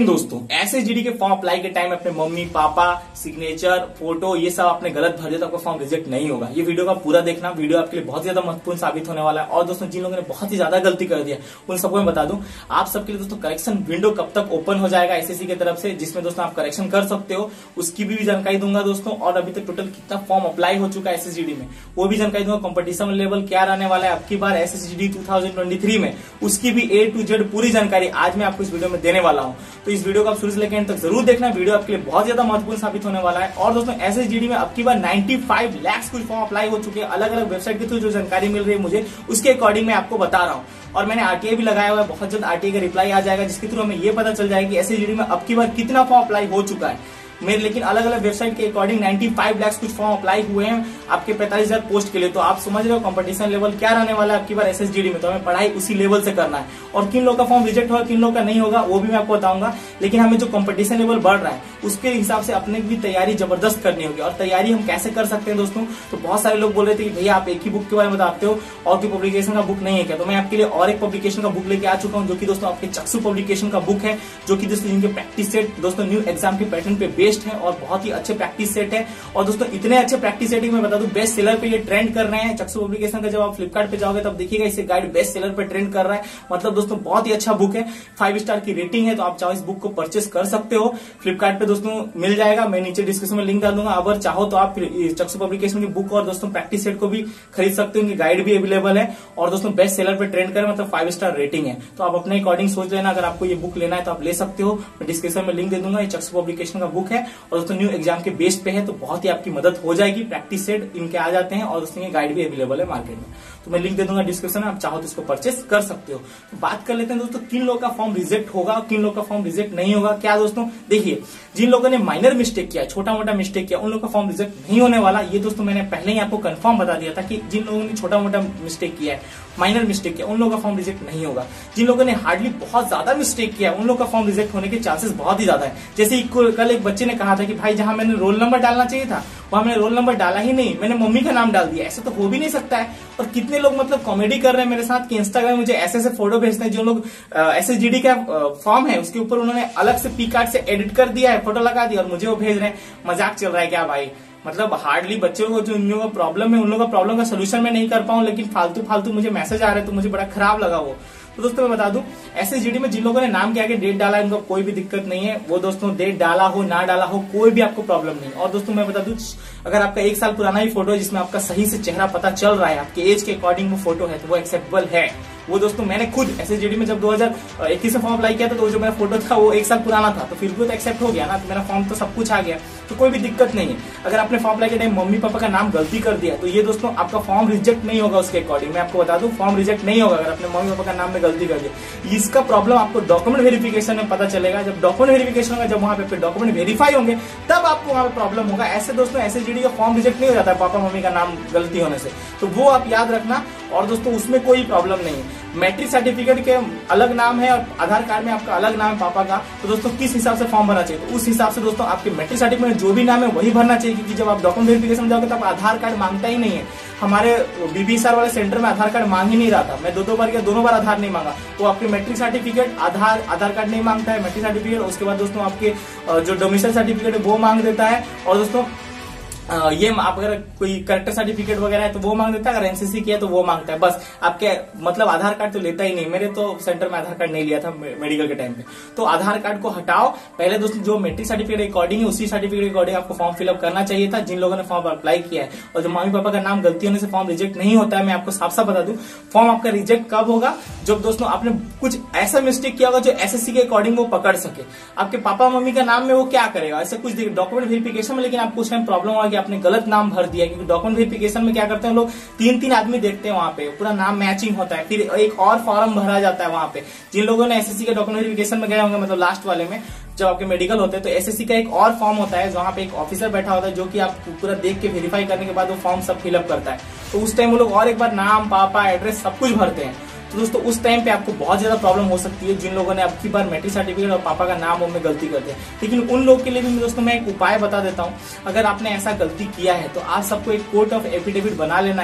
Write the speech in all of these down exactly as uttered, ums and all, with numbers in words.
दोस्तों एसएसजीडी के form apply के टाइम अपने मम्मी पापा सिग्नेचर फोटो ये सब आपने गलत भर दिया तो आपका फॉर्म रिजेक्ट नहीं होगा। ये वीडियो का पूरा देखना, वीडियो आपके लिए बहुत ज्यादा महत्वपूर्ण साबित होने वाला है। और दोस्तों जिन लोगों ने बहुत ही ज्यादा गलती कर दिया उन सबको मैं बता दूं, आप सबके लिए दोस्तों करेक्शन विंडो कब तक ओपन हो जाएगा एसएससी की तरफ से, जिसमें दोस्तों आप करेक्शन कर सकते हो, उसकी भी जानकारी दूंगा दोस्तों। और अभी तक टोटल कितना फॉर्म अप्लाई हो चुका है एसएसजीडी में वो भी जानकारी दूंगा। कॉम्पिटिशन लेवल क्या रहने वाला है आपकी बार SSGD two thousand twenty three में, उसकी भी ए टू जेड पूरी जानकारी आज मैं आपको इस वीडियो में देने वाला हूं। तो इस वीडियो को आप शुरू से लेकर अंत तक जरूर देखना, वीडियो आपके लिए बहुत ज्यादा महत्वपूर्ण साबित होने वाला है। और दोस्तों एसएसजीडी में अब की बार पचानवे लाख कुछ फॉर्म अप्लाई हो चुके हैं अलग अलग वेबसाइट के थ्रू। जो जानकारी मिल रही है मुझे उसके अकॉर्डिंग मैं आपको बता रहा हूं। और मैंने आरटीआई भी लगाया हुआ है, बहुत जल्द आरटीआई का रिप्लाई आ जाएगा जिसके थ्रू हमें ये पता चल जाएगा कि एसएसजीडी में अब की बार कितना फॉर्म अप्लाई हो चुका है मेरे। लेकिन अलग अलग वेबसाइट के अकॉर्डिंग पचानवे लाख कुछ फॉर्म अप्लाई हुए हैं आपके पैंतालीस हजार पोस्ट के लिए। तो आप समझ रहे हो कंपटीशन लेवल क्या रहने वाला है आपकी बार एसएसजीडी में। तो हमें पढ़ाई उसी लेवल से करना है और किन लोगों का फॉर्म रिजेक्ट होगा किन लोगों का नहीं होगा वो भी मैं आपको बताऊंगा। लेकिन हमें जो कंपटीशन लेवल बढ़ रहा है उसके हिसाब से अपने भी तैयारी जबरदस्त करनी होगी। और तैयारी हम कैसे कर सकते हैं दोस्तों, तो बहुत सारे लोग बोल रहे थे कि भैया आप एक ही बुक के बारे में बताते हो और कोई पब्लिकेशन का बुक नहीं है क्या। तो मैं आपके लिए और एक पब्लिकेशन का बुक लेके आ चुका हूँ जो कि दोस्तों आपके चक्षु पब्लिकेशन का बुक है, जो कि दोस्तों इनके प्रैक्टिस सेट दोस्तों न्यू एग्जाम के पैटर्न पे बेस्ड है और बहुत ही अच्छे प्रैक्टिस सेट है। और दोस्तों इतने अच्छे प्रैक्टिस सेट में बता दूं बेस्ट सेलर पे ये ट्रेंड कर रहे हैं। चक्षु पब्लिकेशन का जब आप फ्लिपकार्ट पे जाओगे तब देखिएगा इसे गाइड बेस्ट सेलर पे ट्रेंड कर रहा है। मतलब दोस्तों बहुत ही अच्छा बुक है, फाइव स्टार की रेटिंग है। तो आप चाहो इस बुक को परचेस कर सकते हो, फ्लिपकार्ट पे दोस्तों मिल जाएगा। मैं नीचे डिस्क्रिप्शन में लिंक डाल दूंगा, अगर चाहो तो आप चक्षु पब्लिकेशन की बुक और दोस्तों प्रैक्टिस सेट को भी खरीद सकते हो, इनकी गाइड भी अवेलेबल है। और दोस्तों बेस्ट सेलर पे ट्रेंड कर मतलब फाइव स्टार रेटिंग है। तो आप अपने अकॉर्डिंग सोच लेना, अगर आपको ये बुक लेना है तो आप ले सकते हो। मैं डिस्क्रिप्शन में लिंक दे दूंगा, ये चक्षु पब्लिकेशन का बुक है और दोस्तों न्यू एग्जाम के बेस पे है। तो बहुत ही आपकी मदद हो जाएगी। प्रैक्टिस सेट इनके आ जाते हैं और दोस्तों ये गाइड भी अवेलेबल है मार्केट में। तो मैं लिंक दे दूंगा डिस्क्रिप्शन में, आप चाहो तो इसको परचेस कर सकते हो। तो बात कर लेते हैं दोस्तों किन लोगों का फॉर्म रिजेक्ट होगा और किन लोगों का फॉर्म रिजेक्ट नहीं होगा। क्या दोस्तों देखिए, जिन लोगों ने माइनर मिस्टेक किया, छोटा मोटा मिस्टेक किया, उन लोगों का फॉर्म रिजेक्ट नहीं होने वाला। ये दोस्तों मैंने पहले ही आपको कंफर्म बता दिया था कि जिन लोगों ने छोटा मोटा मिस्टेक किया है, माइनर मिस्टेक किया, उन लोगों का फॉर्म रिजेक्ट नहीं होगा। जिन लोगों ने हार्डली बहुत ज्यादा मिस्टेक किया उन लोगों का फॉर्म रिजेक्ट होने के चांसेस बहुत ही ज्यादा है। जैसे कल एक बच्चे ने कहा था कि भाई जहां मैंने रोल नंबर डालना चाहिए था वहां मैंने रोल नंबर डाला ही नहीं, मैंने मम्मी का नाम डाल दिया। ऐसा तो हो भी नहीं सकता है। और कितने लोग मतलब कॉमेडी कर रहे हैं मेरे साथ कि इंस्टाग्राम में मुझे ऐसे ऐसे फोटो भेजते हैं जो लोग एसएसजीडी का फॉर्म है उसके ऊपर उन्होंने अलग से पी कार्ड से एडिट कर दिया है, फोटो लगा दिया और मुझे वो भेज रहे हैं। मजाक चल रहा है क्या भाई। मतलब हार्डली बच्चों को जो उन लोगों का प्रॉब्लम है उन लोगों का प्रॉब्लम का सोल्यूशन मैं नहीं कर पाऊं, लेकिन फालतू फालतू मुझे मैसेज आ रहे हैं तो मुझे बड़ा खराब लगा वो। तो दोस्तों मैं बता दूं एसएसजीडी में जिन लोगों ने नाम के आगे डेट डाला है उनको कोई भी दिक्कत नहीं है। वो दोस्तों डेट डाला हो ना डाला हो कोई भी आपको प्रॉब्लम नहीं। और दोस्तों मैं बता दूं अगर आपका एक साल पुराना ही फोटो है जिसमें आपका सही से चेहरा पता चल रहा है, आपके एज के अकॉर्डिंग वो फोटो है तो वो एक्सेप्टेबल है। वो दोस्तों मैंने खुद एसएसजीडी में जब दो हजार इक्कीस में फॉर्म अप्लाई किया था तो जो मेरा फोटो था वो एक साल पुराना था, तो फिर भी तो एक्सेप्ट हो गया ना, तो मेरा फॉर्म तो सब कुछ आ गया, तो कोई भी दिक्कत नहीं है। अगर आपने फॉर्म अप्लाई के टाइम मम्मी पापा का नाम गलती कर दिया तो ये दोस्तों आपका फॉर्म रिजेक्ट नहीं होगा। उसके अकॉर्डिंग मैं आपको बता दूं फॉर्म रिजेक्ट नहीं होगा अगर आपने मम्मी पापा का नाम में गलती कर दिया। इसका प्रॉब्लम आपको डॉक्यूमेंट वेरिफिकेशन में पता चलेगा। जब डॉक्यूमेंट वेरिफिकेशन होगा, जब वहां पे डॉक्यूमेंट वेरीफाई होंगे तब आपको वहां पे प्रॉब्लम होगा। ऐसे दोस्तों एसएसजीडी का फॉर्म रिजेक्ट नहीं हो जाता है पापा मम्मी का नाम गलती होने से, तो वो आप याद रखना। और दोस्तों उसमें कोई प्रॉब्लम नहीं है। मैट्रिक सर्टिफिकेट के अलग नाम है और आधार कार्ड में आपका अलग नाम है पापा का, तो दोस्तों किस हिसाब से फॉर्म भरना चाहिए तो उस हिसाब से दोस्तों आपके मैट्रिक सर्टिफिकेट में जो भी नाम है वही भरना चाहिए। क्योंकि जब आप डॉक्यूमेंट वेरिफिकेशन जाओगे तो आप आधार कार्ड मांगता ही नहीं है। हमारे बीबी सर वाले सेंटर में आधार कार्ड मांग ही नहीं रहा था, मैं दो दो बार किया, दोनों बार आधार नहीं मांगा। वो आपके matric certificate Aadhaar Aadhaar card नहीं मांगता है, मैट्रिक सर्टिफिकेट। उसके बाद दोस्तों आपके जो डोमिसाइल सर्टिफिकेट है वो मांग देता है। और दोस्तों ये आप अगर कोई करेक्टर सर्टिफिकेट वगैरह है तो वो मांग देता है, अगर एनसीसी किया तो वो मांगता है। बस आपके मतलब आधार कार्ड तो लेता ही नहीं। मेरे तो सेंटर में आधार कार्ड नहीं लिया था मेडिकल के टाइम पे। तो आधार कार्ड को हटाओ पहले दोस्तों, जो मैट्रिक सर्टिफिकेट अकॉर्डिंग है उसी सर्टिफिकेट अकॉर्डिंग आपको फॉर्म फिलअप करना चाहिए था जिन लोगों ने फॉर्म अप्लाई किया है। और जो मम्मी पापा का नाम गलती होने से फॉर्म रिजेक्ट नहीं होता है, मैं आपको साफ साफ बता दूं फॉर्म आपका रिजेक्ट कब होगा जब दोस्तों आपने कुछ ऐसा मिस्टेक किया होगा जो एसएससी के अकॉर्डिंग वो पकड़ सके। आपके पापा मम्मी का नाम में वो क्या करेगा, ऐसे कुछ डॉक्यूमेंट वेरिफिकेशन में, लेकिन आपको उस टाइम प्रॉब्लम होगा कि आपने गलत नाम भर दिया। क्योंकि डॉक्यूमेंट वेरिफिकेशन में क्या करते हैं लोग, तीन तीन आदमी देखते हैं, वहां पे पूरा नाम मैचिंग होता है, फिर एक और फॉर्म भरा जाता है वहां पे। जिन लोगों ने एसएससी के डॉक्यूमेंट वेरिफिकेशन में गए होंगे, मतलब लास्ट वाले में जब आपके मेडिकल होते हैं, तो एसएससी का एक और फॉर्म होता है जहां पे एक ऑफिसर बैठा होता है जो कि आप पूरा देख के वेरीफाई करने के बाद वो फॉर्म सब फिलअप करता है। तो उस टाइम वो लोग और एक बार नाम पापा एड्रेस सब कुछ भरते हैं। तो दोस्तों उस टाइम पे आपको बहुत ज्यादा प्रॉब्लम हो सकती है जिन लोगों ने अब की बार मैट्रिक सर्टिफिकेट और पापा का नाम में गलती कर दिया। लेकिन उन लोग के लिए भी दोस्तों मैं एक उपाय बता देता हूं। अगर आपने ऐसा गलती किया है तो आप सबको एक कोर्ट ऑफ एफिडेविट बना लेना है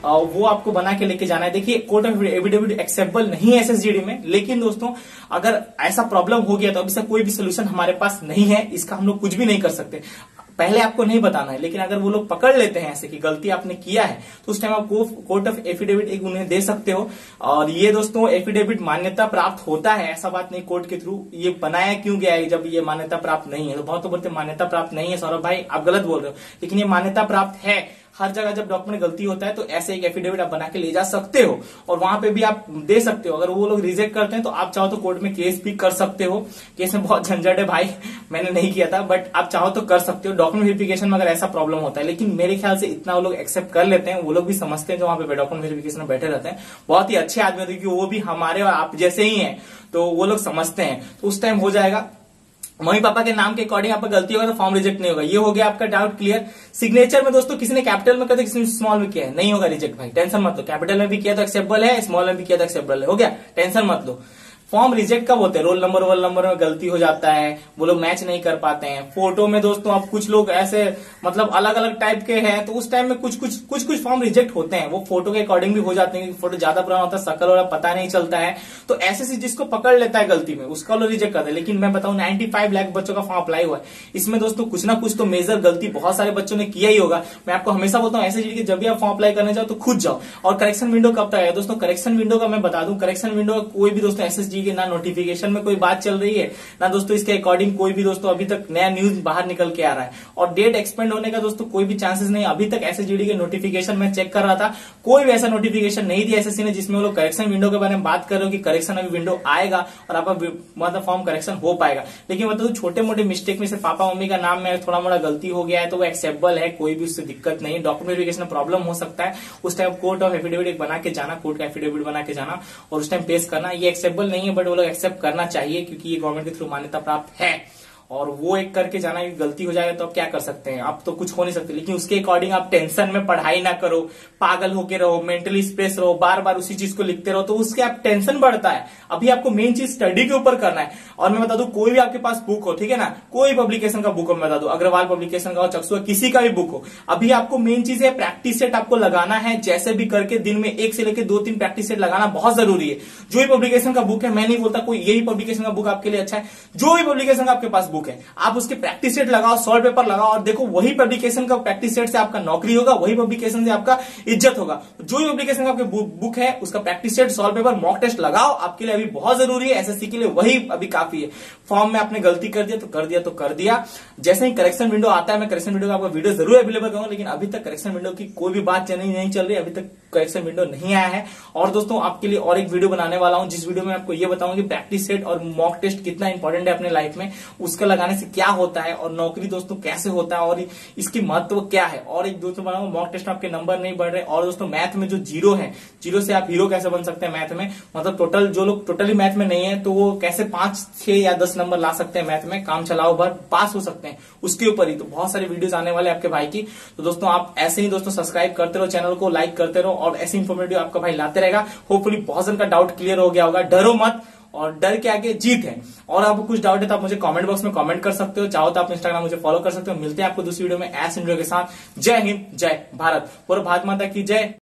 वो आपको बना के लेके जाना है। देखिए कोर्ट ऑफ एफिडेविट एक्सेप्टेबल नहीं है एसएसजीडी में, लेकिन दोस्तों अगर ऐसा प्रॉब्लम हो गया तो अभी से कोई भी सोल्यूशन हमारे पास नहीं है, इसका हम लोग कुछ भी नहीं कर सकते। पहले आपको नहीं बताना है, लेकिन अगर वो लोग पकड़ लेते हैं ऐसे कि गलती आपने किया है तो उस टाइम आप कोर्ट ऑफ एफिडेविट एक उन्हें दे सकते हो। और ये दोस्तों एफिडेविट मान्यता प्राप्त होता है, ऐसा बात नहीं कोर्ट के थ्रू। ये बनाया क्यों गया है जब ये मान्यता प्राप्त नहीं है? तो बहुत तो बोलते मान्यता प्राप्त नहीं है सौरभ भाई, आप गलत बोल रहे हो, लेकिन ये मान्यता प्राप्त है। हर जगह जब डॉक्यूमेंट गलती होता है तो ऐसे एक एफिडेविट आप बना के ले जा सकते हो और वहां पे भी आप दे सकते हो। अगर वो लोग रिजेक्ट करते हैं तो आप चाहो तो कोर्ट में केस भी कर सकते हो। केस में बहुत झंझट है भाई, मैंने नहीं किया था, बट आप चाहो तो कर सकते हो डॉक्यूमेंट वेरिफिकेशन में अगर ऐसा प्रॉब्लम होता है। लेकिन मेरे ख्याल से इतना वो लोग एक्सेप्ट कर लेते हैं, वो लोग भी समझते हैं जो वहां पे डॉक्यूमेंट वेरिफिकेशन में बैठे रहते हैं, बहुत ही अच्छे आदमी होते हैं क्योंकि वो भी हमारे और आप जैसे ही हैं, तो वो लोग समझते हैं, तो उस टाइम हो जाएगा। मम्मी पापा के नाम के अकॉर्डिंग आपका गलती होगा तो फॉर्म रिजेक्ट नहीं होगा। ये हो गया आपका डाउट क्लियर। सिग्नेचर में दोस्तों किसी ने कैपिटल में कर दिया, किसी ने स्मॉल में किया है, नहीं होगा रिजेक्ट भाई, टेंशन मत लो। कैपिटल में भी किया तो एक्सेप्टेबल है, स्मॉल में भी किया तो एक्सेप्टेबल है, हो गया, टेंशन मत लो। फॉर्म रिजेक्ट कब होते हैं? रोल नंबर रोल नंबर में गलती हो जाता है, वो लोग मैच नहीं कर पाते हैं। फोटो में दोस्तों अब कुछ लोग ऐसे मतलब अलग अलग टाइप के हैं, तो उस टाइम में कुछ कुछ कुछ कुछ फॉर्म रिजेक्ट होते हैं, वो फोटो के अकॉर्डिंग भी हो जाते हैं, फोटो ज्यादा पुराना होता है, शकल वाला पता नहीं चलता है, तो ऐसे से जिसको पकड़ लेता है गलती में उसका लोग रिजेक्ट करते हैं। लेकिन मैं बताऊं पचानवे लाख बच्चों का फॉर्म अप्लाई हुआ है, इसमें दोस्तों कुछ ना कुछ तो मेजर गलती बहुत सारे बच्चों ने किया ही होगा। मैं आपको हमेशा बोलता हूँ ऐसे जब भी आप फॉर्म अप्लाई करने जाओ तो खुद जाओ। और करेक्शन विंडो कब तक है दोस्तों? करेक्शन विंडो का मैं बता दूं, करेक्शन विंडो का कोई भी दोस्तों एसएसजी के ना नोटिफिकेशन में कोई बात चल रही है ना दोस्तों इसके अकॉर्डिंग कोई भी दोस्तों अभी तक नया न्यूज बाहर निकल के आ रहा है। और डेट एक्सपेंड होने का दोस्तों कोई भी चांसेस नहीं, अभी तक एसएसजीडी के नोटिफिकेशन में चेक कर रहा था, कोई भी ऐसा नोटिफिकेशन नहीं दिया एसएससी ने जिसमें वो लोग करेक्शन विंडो के बारे में बात कर रहे हो कि करेक्शन अभी विंडो आएगा और आपका मतलब फॉर्म करेक्शन हो पाएगा। लेकिन मतलब छोटे मोटे मिस्टेक में से पापा मम्मी का नाम में थोड़ा मोड़ा गलती हो गया है तो वो एक्सेप्टेबल है, कोई भी उससे दिक्कत नहीं। डॉक्यूमेंट वेरिफिकेशन में प्रॉब्लम हो सकता है, उस टाइम कोर्ट ऑफ एफिडेविट बना के जाना, कोर्ट का एफिडेविट बना के जाना और उस टाइम पेश करना। ये एक्सेप्टेबल नहीं है बट वो लोग एक्सेप्ट करना चाहिए क्योंकि ये गवर्नमेंट के थ्रू मान्यता प्राप्त है। और वो एक करके जाना, गलती हो जाएगा तो आप क्या कर सकते हैं, आप तो कुछ हो नहीं सकते। लेकिन उसके अकॉर्डिंग आप टेंशन में पढ़ाई ना करो, पागल होके रहो, मेंटली स्ट्रेस रहो, बार बार उसी चीज को लिखते रहो, तो उसके आप टेंशन बढ़ता है। अभी आपको मेन चीज स्टडी के ऊपर करना है। और मैं बता दूं कोई भी आपके पास बुक हो, ठीक है ना, कोई पब्लिकेशन का बुक हो, मैं बता दूं अग्रवाल पब्लिकेशन का हो, चक्सू किसी का भी बुक हो, अभी आपको मेन चीज है प्रैक्टिस सेट आपको लगाना है। जैसे भी करके दिन में एक से लेकर दो तीन प्रैक्टिस सेट लगाना बहुत जरूरी है। जो भी पब्लिकेशन का बुक है, मैं नहीं बोलता कोई यही पब्लिकेशन का बुक आपके लिए अच्छा है, जो भी पब्लिकेशन का आपके पास बुक है आप उसके प्रैक्टिस सेट लगाओ, सॉल्व पेपर लगाओ और देखो वही पब्लिकेशन का प्रैक्टिस सेट से आपका नौकरी होगा, वही पब्लिकेशन से आपका इज्जत होगा। जो भी पब्लिकेशन का आपके बुक है उसका practice set, solve paper, mock test लगाओ, आपके लिए अभी बहुत जरूरी है। एसएससी के लिए वही अभी काफी है। फॉर्म में आपने गलती कर दिया तो कर दिया तो कर दिया। जैसे ही करेक्शन विंडो आता है मैं करेक्शन विंडो का आपको वीडियो जरूर अवेलेबल करूंगा, लेकिन अभी तक करेक्शन विंडो की कोई भी बात नहीं, नहीं चल रही, अभी तक करेक्शन विंडो नहीं आया है। और दोस्तों आपके लिए और एक वीडियो बनाने वाला हूं जिस वीडियो में आपको ये बताऊंगा कि प्रैक्टिस सेट और मॉक टेस्ट कितना इंपॉर्टेंट है अपने लाइफ में, उसका लगाने से क्या होता है और नौकरी दोस्तों कैसे होता है और इसकी महत्व क्या है। और एक दोस्तों बनाऊंगा मॉक टेस्ट में आपके नंबर नहीं बढ़ रहे। और दोस्तों मैथ में जो जीरो है, जीरो से आप हीरो कैसे बन सकते हैं मैथ में, मतलब टोटल जो लोग टोटली मैथ में नहीं है तो वो कैसे पांच छह या दस नंबर ला सकते हैं मैथ में, काम चलाओ भर पास हो सकते हैं, उसके ऊपर ही तो बहुत सारे वीडियोस आने वाले आपके भाई की। तो दोस्तों आप ऐसे ही दोस्तों सब्सक्राइब करते रहो, चैनल को लाइक करते रहो और ऐसे इंफॉर्मेटिव आपका भाई लाते रहेगा। होपफुली बहुत जन का डाउट क्लियर हो गया होगा। डरो मत, और डर के आगे जीत है। और आपको कुछ डाउट है तो आप मुझे कमेंट बॉक्स में कमेंट कर सकते हो, चाहो तो आप इंस्टाग्राम मुझे फॉलो कर सकते हो। मिलते हैं आपको दूसरी वीडियो में ऐसे वीडियो के साथ। जय हिंद, जय भारत, पूर्व भारत माता की जय।